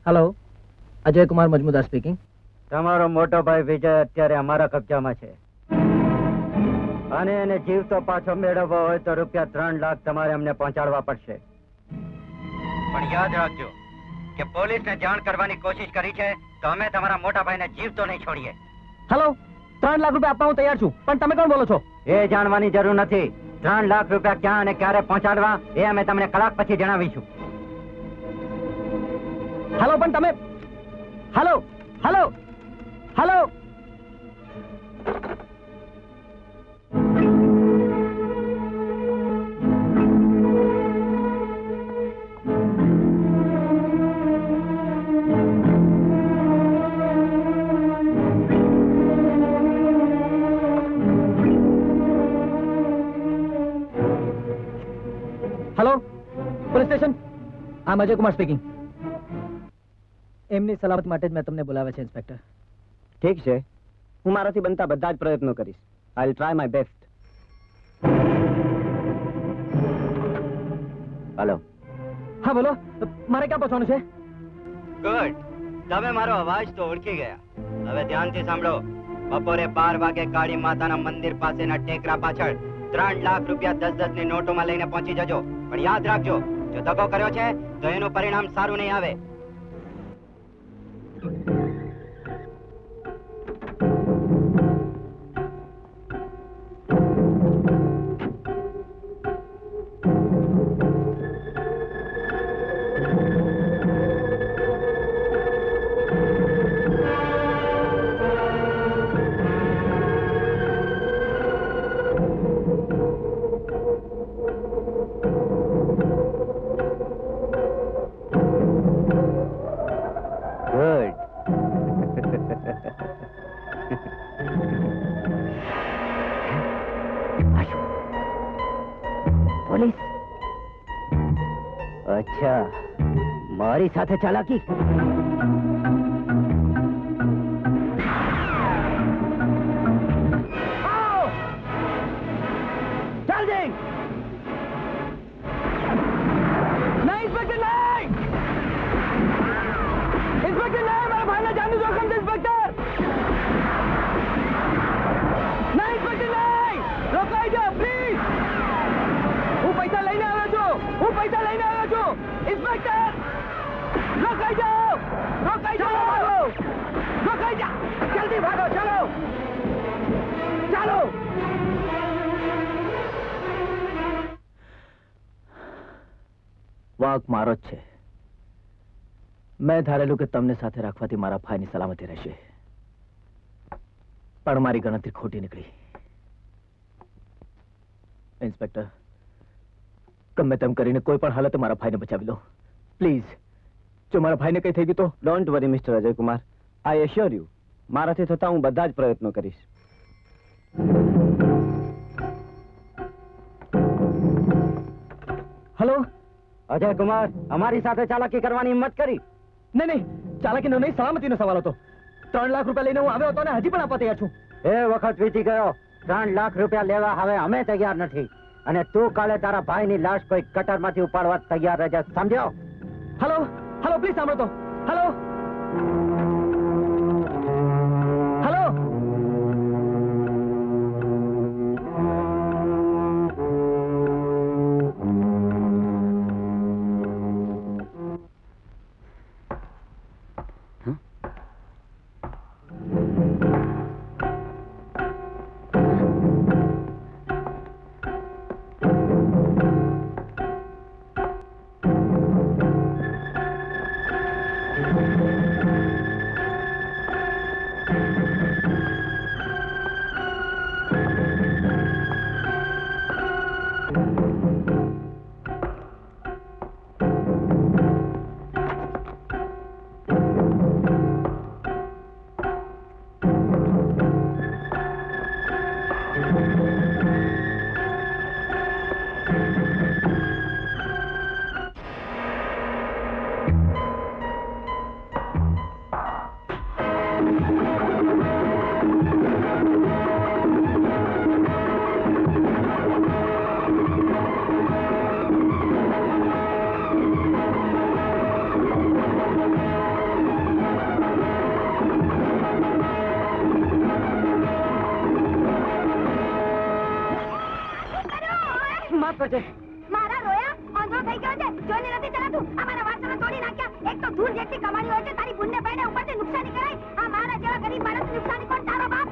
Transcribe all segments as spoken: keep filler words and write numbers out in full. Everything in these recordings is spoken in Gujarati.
Hello, Ajay Kumar Majumdar speaking. તમારો મોટો ભાઈ વિજય અત્યારે અમારા કબજામાં છે અને એને જીવતો પાછો મેળવવો હોય તો રૂપિયા ત્રણ લાખ તમારે અમને પહોંચાડવા પડશે. પણ યાદ રાખજો કે પોલીસને જાણ કરવાની કોશિશ કરી છે તો અમે તમારા મોટા ભાઈને જીવતો નહીં છોડીએ. હેલો, ત્રણ લાખ રૂપિયા આપવા હું તૈયાર છું, પણ તમે કોણ બોલો છો? એ જાણવાની જરૂર નથી. ત્રણ લાખ રૂપિયા ક્યાં અને ક્યારે પહોંચાડવા એ અમે તમને કલાક પછી જણાવીશું. હેલો, પણ તમે hello hello hello hello, police station. આમ અજય કુમાર સ્પીકિંગ. એમની સલામત માટે જ મેં તમને બોલાવ્યા છે ઇન્સ્પેક્ટર. ઠીક છે, હું મારાથી બનતા બધા જ પ્રયત્નો કરીશ. I will try my best. Hello. હા બોલો, મારે ક્યાં પહોંચવાનું છે? ગુડ, તમે મારો અવાજ તો ઓળખી ગયા. હવે ધ્યાનથી સાંભળો. બપોરે બાર વાગે કાળી માતાના મંદિર પાસેના ટેકરા પાછળ ત્રણ લાખ રૂપિયા દસ દસ ની નોટોમાં લઈને પહોંચી જજો. પણ યાદ રાખજો, જો દગો કર્યો છે તો એનું પરિણામ સારું નહીં આવે. અચ્છા, મારી સાથે ચાલાકી. ચાલ દે. નહીં ઇન્સ્પેક્ટર, નહીં ઇન્સ્પેક્ટર, નહીં. મારા ભાઈને જાનનું જોખમ છે ઇન્સ્પેક્ટર. નહીં ઇન્સ્પેક્ટર, નહીં. રોકાઈ જાઓ પ્લીઝ. હું પૈસા લઈને આવ્યો છું. હું પૈસા લઈને આવ્યો છું ઇન્સ્પેક્ટર. રોકાઈ જાઓ, રોકાઈ જાઓ, રોકાઈ જાઓ. જલ્દી ભાગો, ચાલો ચાલો. વાંક મારો જ છે. મેં ધારેલું કે તમને સાથે રાખવાથી મારા ભાઈની સલામતી રહેશે, પણ મારી ગણતરી ખોટી નીકળી. ઇન્સ્પેક્ટર, ગમે તેમ કરીને કોઈ પણ હાલતે મારા ભાઈને બચાવી લો પ્લીઝ. જો મારા ભાઈને કઈ થઈ ગયું તો? Don't worry mister Ajay Kumar, I assure you, મારાથી થતા હું બધા જ પ્રયત્નો કરીશ. હેલો અજય કુમાર, અમારી સાથે ચાલાકી કરવાની હિંમત કરી? નહીં નહીં, ચાલાકીનો નહીં, સલામતીનો સવાલ હતો. ત્રણ લાખ રૂપિયા લઈને હું આવ્યો હતો અને હજી પણ આપવા તૈયાર છું. એ વખત વીતી ગયો. ત્રણ લાખ રૂપિયા લેવા હવે અમે તૈયાર નથી. અને તું કાલે તારા ભાઈની લાશ કોઈ કટરમાંથી ઉપાડવા તૈયાર રહેજે, સમજ્યો? હેલો હેલો, પ્લીઝ સાંભળો તો. Hello hello. માફ કરજે. મારા રોયા આંધળો થઈ ગયો છે. જોઈને નથી ચલાતું. આ મારા વાસણો તોડી નાખ્યા. એક તો ધૂળ જેટલી કમાણી હોય છે તારી બુનને પૈણે ઉપરથી નુકસાની કરાય. આ મારા જેવા ગરીબ માણસની નુકસાની કોણ? તારો બાપ.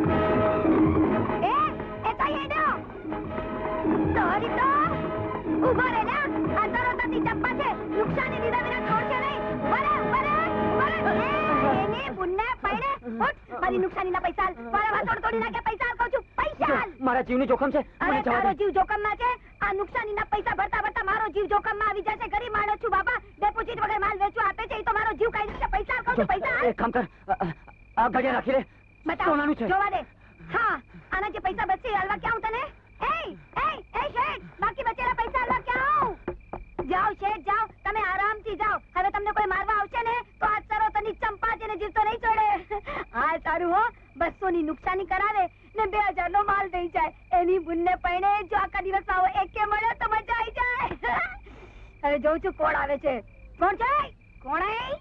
એ એ કઈ એડો તોરી તો ઉભો રે ને. આ તરતની ચપ્પા છે. નુકસાની દીધા વિના છોડશે નહીં. બરે બરે બરે એની બુનને પૈણે ઉઠ. મારી નુકસાનીના પૈસા આલ. મારા વાસણો તોડી નાખ્યા. પૈસા આલ કહું છું. પૈસા આલ. મારા જીવની જોખમ છે. અરે તારો જીવ જોખમમાં છે. આ નુકસાનીના પૈસા ભરતા ભરતા મારો જીવ જોખમમાં આવી જશે. ગરીબ માણસ છું બાપા. ડેપોઝિટ વગર માલ વેચવા આપે છે. એ તો મારો જીવ કાઢી દે. પૈસા આલ કહું છું. પૈસા આલ. એક કામ કર, આ ઘડિયા રાખી લે. બતાવ. સોનાનું છે. જોવા દે. હા, આના જે પૈસા બચશે એ હાલવા ક્યાં હું તને? એ એ એ શેઠ, બાકી બચેલા પૈસા હાલવા ક્યાં આવું? જાઓ શેઠ જાઓ. તમે આરામથી જાઓ. હવે તમને કોઈ મારવા આવશે ને તો આ સરોતની ચંપા છે ને જીવતો નહીં છોડે. હા સારું હો. બસો ની નુકસાની કરાવે ને બે હજાર નો માલ દઈ જાય. એની બુનને પૈણે જો આખા દિવસ આવો એકે મળ્યો તો મજા આવી જાય. હવે જોઉં છું કોણ આવે છે. કોણ છે? કોણ આઈ?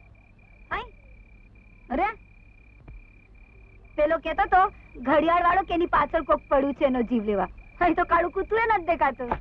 અરે પેલો કેતો તો ઘડિયાળ વાળો કે એની પાછળ કોક પડ્યું છે એનો જીવ લેવા. અહીં તો કાળું કૂતરું નથી દેખાતું.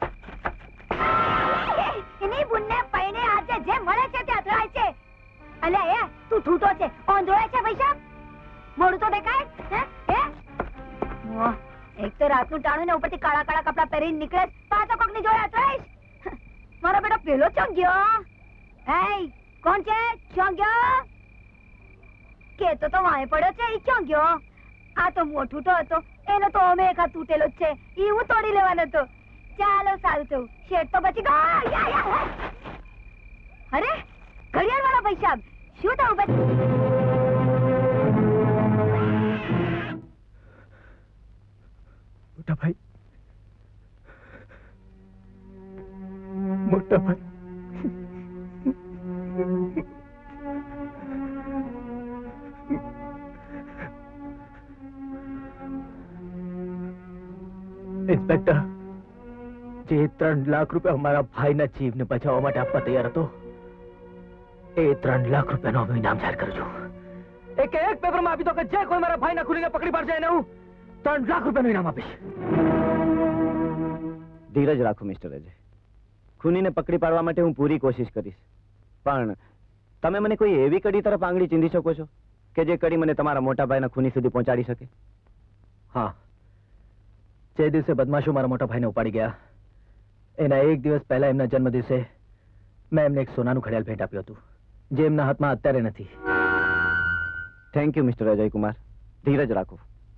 એની બુનને પૈણે આજે જે મળે છે તે અથડાય છે. અલ્યા એ તું ઠૂટો છે. ઓંધળો છે પૈસા. મોડું તો દેખાય હે? હે વાહ, એક તો રાતનું ટાણું ને ઉપરથી કાળા કાળા કપડા પહેરીને નીકળે. પાછો કોક ની જોડે અથડાઈશ. મારો બેટો પેલો ચોંક ગયો. હે કોણ છે? ચોંક ગયો કેતો તો વાય પડ્યો છે. ઈ ચોંક ગયો. આ તો મોઠુંટો હતો. એનો તો અમે એક હાથ તૂટેલો જ છે. ઈ હું તોડી લેવાનો હતો. ચાલો સારું થયું. શેઠ તો બચી ગયો. અરે ઘડિયાળ વાળા પૈસા શું થયું? મોટા ભાઈ, મોટા ભાઈ, ઇન્સ્પેક્ટર, જે ત્રણ લાખ રૂપિયા અમારા ભાઈના જીવને બચાવવા માટે આપવા તૈયાર હતો એ ત્રણ લાખ રૂપિયાનો હું ઇનામ જાહેર કરું છું. એક એક પેપરમાં આપી દો કે જે કોઈ મારા ભાઈના ખૂનીને પકડી પાડશે એને હું ત્રણ લાખ રૂપિયાનું ઇનામ આપીશ. ધીરજ રાખો મિસ્ટર અજય. ખૂનીને પકડી પાડવા માટે હું પૂરી કોશિશ કરીશ. પણ તમે મને કોઈ એવી કડી તરફ આંગળી ચીંધી શકો છો કે જે કડી મને તમારા મોટા ભાઈના ખૂની સુધી પહોંચાડી શકે? હા, જે દિવસે બદમાશો મારા મોટા ભાઈને ઉપાડી ગયા એના એક દિવસ પહેલા એમના જન્મ દિવસે મેં એમને એક સોનાનું ઘડિયાળ ભેટ આપ્યું હતું જે એમના હાથમાં અત્યારે નથી. Thank you mister Ajay Kumar. ધીરજ રાખો.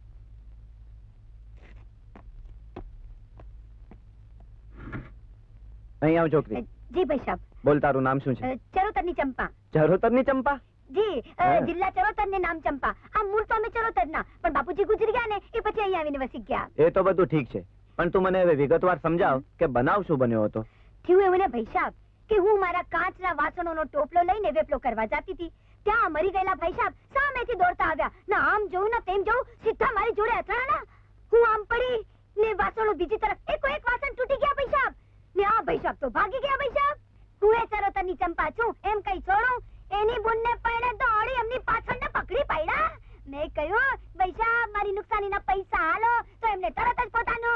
અહીં આવ છોકરી. જી ભાઈ સાહેબ. બોલ, તારું નામ શું છે? ચરોતરની ચંપા. ચરોતરની ચંપા? જી, જિલ્લા ચરોતર ને નામ ચંપા. આ મૂળ તો અમે ચરોતર ના, પણ બાપુજી ગુજરી ગયા ને એ પછી અહીં આવીને વસી ગયા. એ તો બધું ઠીક છે, પણ તું મને હવે વિગતવાર સમજાવ કે બનાવ શું બન્યો હતો. થયું એવું ને ભાઈ સાહેબ કે હું મારા કાચના વાસણોનો ટોપલો લઈને વેપલો કરવા જતી હતી. ત્યાં મરી ગયેલા ભાઈ સાહેબ સામેથી દોડતા આવ્યા. ના આમ જોઉં ના તેમ જોઉં, સીધા મારી જોડે અથડાણા. હું આમ પડી ને વાસણો બીજી તરફ. એકો એક વાસણ તૂટી ગયા ભાઈ સાહેબ ને આ ભાઈ સાહેબ તો ભાગી ગયા. ભાઈ સાહેબ હું એ ચરોતરની ચંપા છું એમ કઈ છોડું. એની બુનને પૈણે દોડી એમની પાછળને પકડી પાડ્યા. મેં કહ્યું ભાઈ સાહેબ મારી નુકસાનીના પૈસા હાલો, તો એમને તરત જ પોતાનો.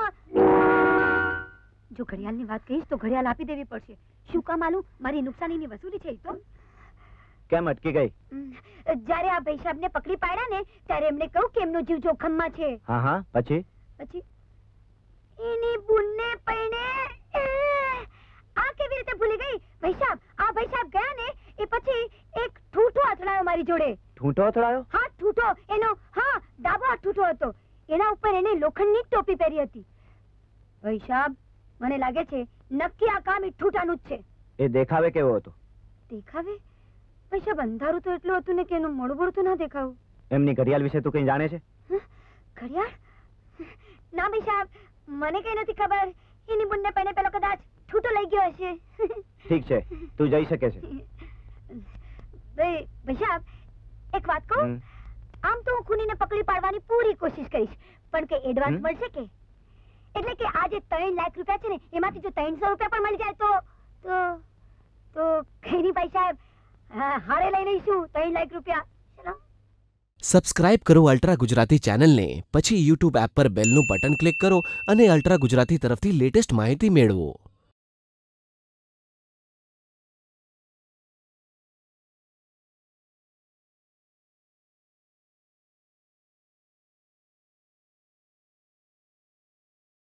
જો ઘડિયાળની વાત કહીશ તો ઘડિયાળ આપી દેવી પડશે. શું કામ આલું? મારી નુકસાનીની વસૂલી છે. તો કેમ અટકી ગઈ? જ્યારે આ ભાઈ સાહેબને પકડી પાડ્યા ને ત્યારે એમને કહ્યું કે એમનો જીવ જોખમમાં છે. હા હા, પછી પછી એની બુનને પૈણે આ કેવી રીતે ભૂલી ગઈ? ભાઈ સાહેબ આ ભાઈ સાહેબ ગયા ને એ પછી એક ઠૂઠો અથડાયો મારી જોડે. ઠૂંઠો અથડાયો? હા ઠૂઠો. એનો હા ડાબો હાથ ઠૂઠો હતો. એના ઉપર એને લોખંડની ટોપી પહેરી હતી. ભાઈ સાહેબ મને લાગે છે નક્કી આ કામ એ ઠૂઠાનું જ છે. એ દેખાવે કેવો હતો? દેખાવે? ભાઈ સાહેબ અંધારું તો એટલું હતું ને કે એનું મોડું બોડું તો ના દેખાવું. એમની ઘડિયાળ વિશે તું કઈ જાણે છે? ઘડિયાળ? ના ભાઈ સાહેબ મને કઈ નથી ખબર. એની બુનને પૈણે પેલો કદાચ ઠૂઠો લઈ ગયો હશે. ઠીક છે, તું જઈ શકે છે. ભાઈ સાહેબ એક વાત કહું? આમ તો હું ખૂનીને પકડી પાડવાની પૂરી કોશિશ કરીશ, પણ કે એડવાન્સ મળશે કે? એટલે કે આ જે ત્રણ લાખ રૂપિયા છે ને એમાંથી જો ત્રણસો રૂપિયા પણ મળી જાય તો તો તો કઈ નહીં ભાઈ સાહેબ, હારે લઈ લઈશું ત્રણ લાખ રૂપિયા. સબસ્ક્રાઇબ કરો અલ્ટ્રા ગુજરાતી ચેનલને, પછી યુટ્યુબ એપ પર બેલનું બટન ક્લિક કરો અને અલ્ટ્રા ગુજરાતી તરફથી લેટેસ્ટ માહિતી મેળવો.